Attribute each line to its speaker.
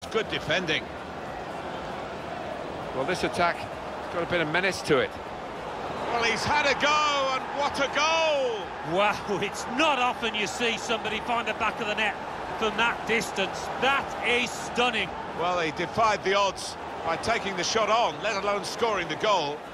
Speaker 1: Good defending.
Speaker 2: Well, this attack has got a bit of menace to it.
Speaker 1: Well, he's had a go, and what a goal!
Speaker 3: Wow, it's not often you see somebody find the back of the net from that distance. That is stunning.
Speaker 1: Well, he defied the odds by taking the shot on, let alone scoring the goal.